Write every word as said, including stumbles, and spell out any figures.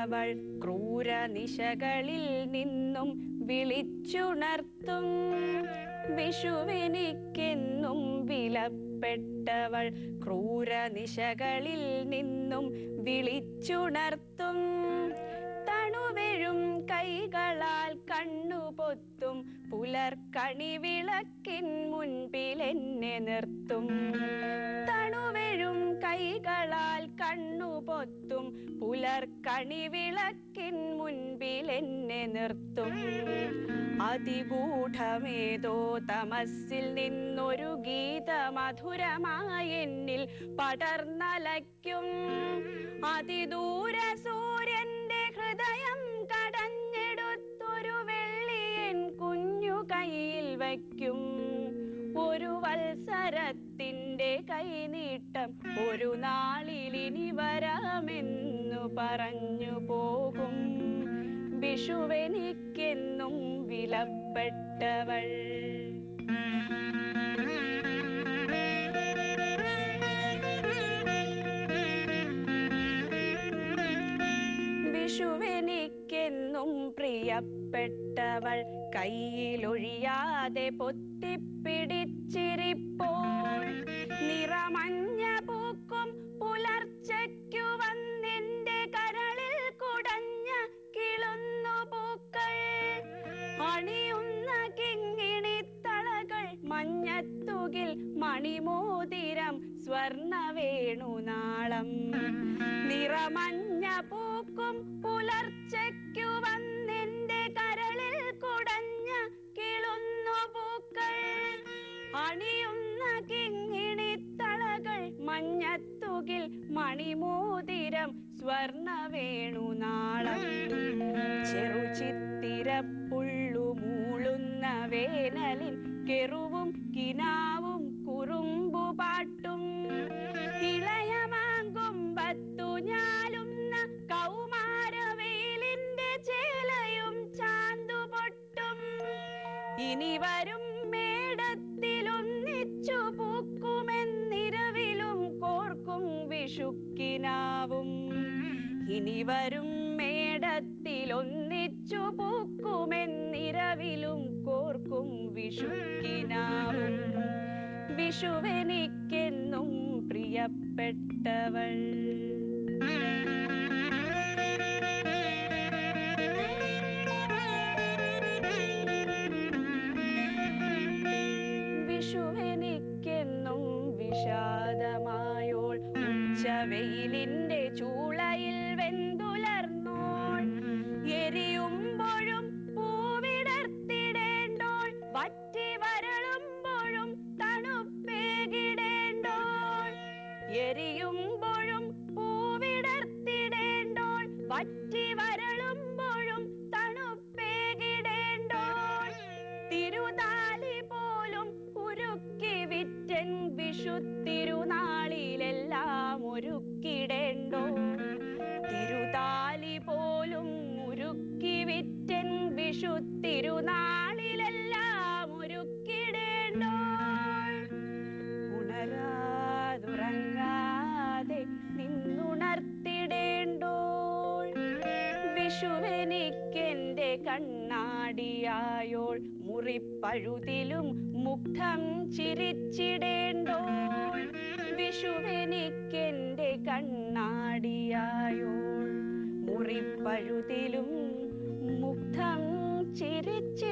പ്രിയപ്പെട്ടവൾ ക്രൂര നിശകളിൽ നിന്നും വിളിച്ചുണർത്തും. വിഷുവെനിക്കെന്നും വിലപ്പെട്ടവൾ ക്രൂര നിശകളിൽ നിന്നും വിളിച്ചുണർത്തും. തണുവെഴും കൈകളാൽ കണ്ണുപൊത്തും പുലർക്കണി വിളക്കിൻ മുൻപിൽ എന്നെ നിർത്തും. തണുവെഴും കൈകളാൽ കണ്ണുപൊത്തും പുലർക്കണി വിളക്കിൻ മുൻപിൽ എന്നെ നിർത്തും. അതിഗൂഢമേതോ തമസ്സിൽ നിന്നൊരു ഗീതമധുരമായി എന്നിൽ പടർന്നലയ്ക്കും. അതിദൂര സൂര്യന്റെ ഹൃദയം കടഞ്ഞെടുത്തൊരു വെള്ളിയൻ കുഞ്ഞു കയ്യിൽ വയ്ക്കും. ഒരു വത്സരത്തിന്റെ കൈനീട്ടം ഒരു നാളിലിനി വരാമെന്നു പറഞ്ഞു പോകും. വിഷുവെനിക്കെന്നും വിലപ്പെട്ടവൾ. വിഷുവെനിക്കെന്നും പ്രിയപ്പെട്ടവൾ കയ്യിലൊഴിയാതെ പൊത്തിപ്പിടിച്ചിരിപ്പോൾ. നിറമഞ്ഞ പൂക്കും പുലർച്ചയ്ക്കു വന്നെന്റെ കരളിൽ കുടഞ്ഞ കിളുന്നു പൂക്കൾ. അണിയുന്ന കിങ്ങിണിത്തളകൾ മഞ്ഞത്തുകിൽ മണിമോതിരം സ്വർണവേണുനാളം. നിറമഞ്ഞ പൂക്കും പുലർച്ചയ്ക്കു വന്നെന്റെ കരളിൽ കുടഞ്ഞ കിളുന്നു പൂക്കൾ. അണിയുന്ന കിങ്ങിണിത്തളകൾ മഞ്ഞത്തുകിൽ മണിമോതിരം സ്വർണവേണുനാളം. ചെറുചിത്തിരപ്പുള്ളു മൂളുന്ന വേനലിൻ കെറുവും കിനാവും കുറുമ്പുപാട്ടും. ഇളയമാങ്കൊമ്പത്തു ഞാലുന്ന കൗമാരവേലിന്റെ ചേലയും ചാന്തുപൊട്ടും. ഇനി വരും മേടത്തിലൊന്നിച്ചു പൂക്കുമെന്നിരവിലും കോർക്കും വിഷുക്കിനാവും. ഇനി വരും മേടത്തിലൊന്നിച്ചു പൂക്കുമെന്നിരവിലും കോർക്കും വിഷുക്കിനാവും. വിഷുവെനിക്കെന്നും പ്രിയപ്പെട്ടവൾ. വിഷുവെനിക്കെന്നും വിഷാദമായോൾ ഉച്ചവെയിലിന്റെ ചൂളയിൽ വെന്തുലർന്നോൾ. എരിയുമ്പോഴും പൂവിടർത്തിടേണ്ടോൾ, വറ്റി വരളുമ്പോഴും തണുപ്പേകിടേണ്ടോൾ. എരിയുമ്പോഴും പൂവിടർത്തിടേണ്ടോൾ, വറ്റി വരളുമ്പോഴും തണുപ്പേകിടേണ്ടോൾ. തിരുതാലി പോലും ഉരുക്കി വിറ്റൻ വിഷുത്തിരുനാളിലെല്ലാം ഒരുക്കിടേണ്ടോൾ. തിരുതാലി പോലും ഉരുക്കി വിറ്റൻ വിഷുത്തിരുനാളിലെല്ലാം ഒരുക്കിടേണ്ടോൾ. ഉണരാതുറങ്ങാതെ നിന്നുണർത്തിടേണ്ടോൾ. വിഷുവെനിക്കെന്റെ കണ്ണാടിയായോൾ, മുറിപ്പഴുതിലും മുഗ്ധം ചിരിച്ചിടേണ്ടോൾ. വിഷുവെനിക്കെന്റെ കണ്ണാടിയായോൾ, മുറിപ്പഴുതിലും മുഗ്ധം ചിരിച്ചിടേണ്ടോൾ.